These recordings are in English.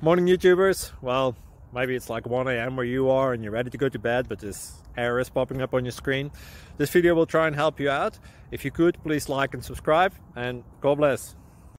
Morning YouTubers. Well, maybe it's like 1 a.m. where you are and you're ready to go to bed, but this error is popping up on your screen. This video will try and help you out. If you could, please like and subscribe, and God bless.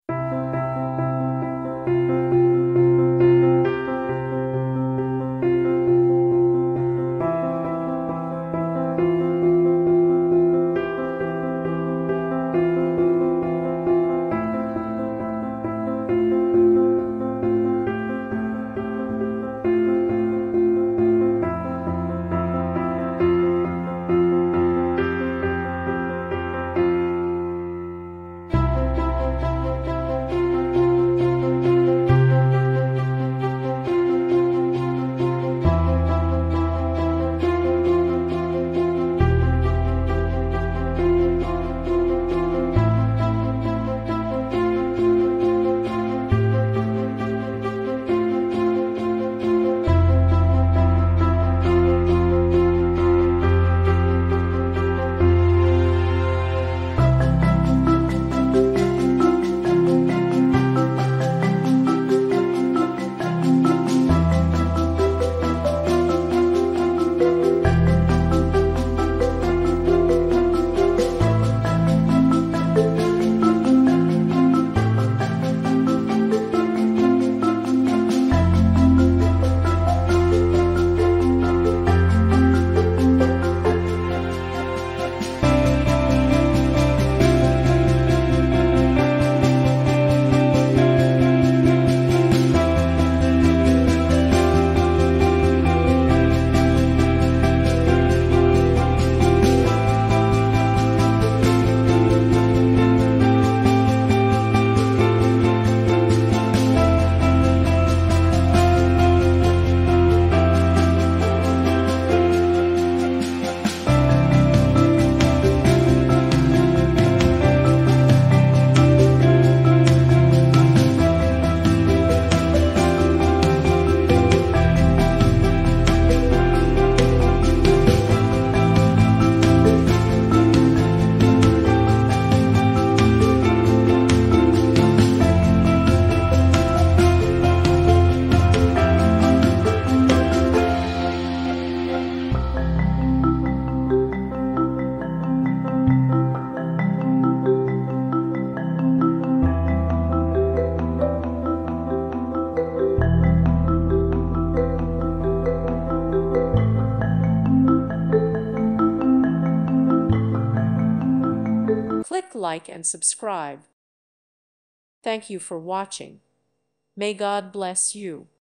Click like and subscribe. Thank you for watching. May God bless you.